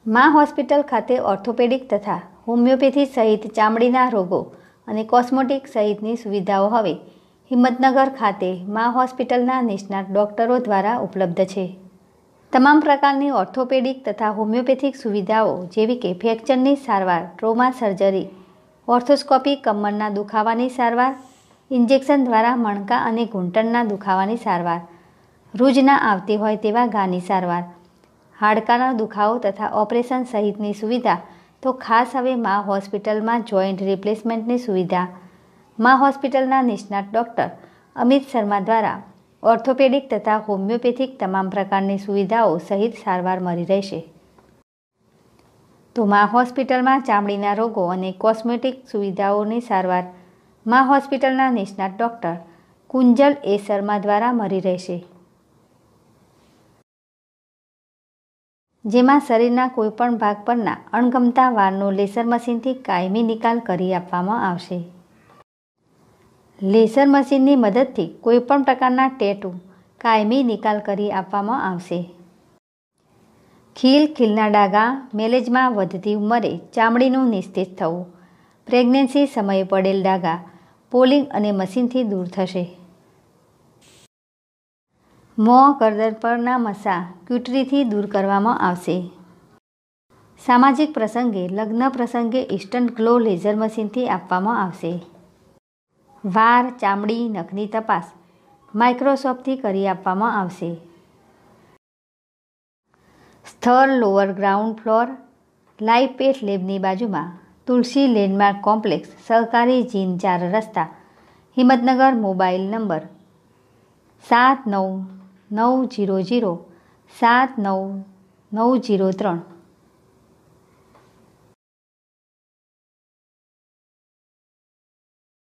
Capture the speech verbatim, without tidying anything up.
માં હોસ્પિટલ ખાતે ઓર્થોપેડિક તથા હોમિયોપેથી સહિત ચામડીના રોગો અને કોસ્મેટિક સહિતની સુવિધાઓ હવે હિંમતનગર ખાતે માં હોસ્પિટલના નિષ્ણાત ડોક્ટરો દ્વારા ઉપલબ્ધ છે. તમામ પ્રકારની ઓર્થોપેડિક તથા હોમિયોપેથિક સુવિધાઓ જેવી કે ફ્રેક્ચરની સારવાર, ટ્રોમા સર્જરી, ઓર્થોસ્કોપી, કમરના દુખાવાની સારવાર, ઇન્જેક્શન દ્વારા મણકા અને ઘૂંટણના દુખાવાની સારવાર, રૂજ ના આવતી હોય તેવા ઘાની સારવાર, હાડકાનો દુખાવો તથા ઓપરેશન સહિતની સુવિધા તો ખાસ હવે માં હોસ્પિટલમાં જોઈન્ટ રિપ્લેસમેન્ટની સુવિધા માં હોસ્પિટલના નિષ્ણાત ડૉક્ટર અમિત શર્મા દ્વારા ઓર્થોપેડિક તથા હોમિયોપેથિક તમામ પ્રકારની સુવિધાઓ સહિત સારવાર મળી રહેશે. તો માં હોસ્પિટલમાં ચામડીના રોગો અને કોસ્મેટિક સુવિધાઓની સારવાર માં હોસ્પિટલના નિષ્ણાત ડૉક્ટર કુંજલ એ શર્મા દ્વારા મળી રહેશે, જેમાં શરીરના કોઈપણ ભાગ પરના અણગમતા વાળનો લેસર મશીનથી કાયમી નિકાલ કરી આપવામાં આવશે. લેસર મશીનની મદદથી કોઈપણ પ્રકારના ટેટુ કાયમી નિકાલ કરી આપવામાં આવશે. ખીલ, ખીલના ડાઘા, મેલેજમાં વધતી ઉંમરે ચામડીનું નિસ્તેજ થવું, પ્રેગ્નન્સી સમયે પડેલ ડાઘા પોલિંગ અને મશીનથી દૂર થશે. મોં, ગરદન પરના મસા ક્યુટરીથી દૂર કરવામાં આવશે. સામાજિક પ્રસંગે, લગ્ન પ્રસંગે ઇન્સ્ટન્ટ ગ્લો લેઝર મશીનથી આપવામાં આવશે. વાળ, ચામડી, નખની તપાસ માઇક્રોસ્કોપથી કરી આપવામાં આવશે. સ્થળ lower ground floor, live path લેબની બાજુમાં, તુલસી લેન્ડમાર્ક કોમ્પ્લેક્સ, સહકારી જીન ચાર રસ્તા, હિંમતનગર. મોબાઈલ નંબર સાત નવ નવ જીરો જીરો સાત નવ નવ જીરો ત્રણ.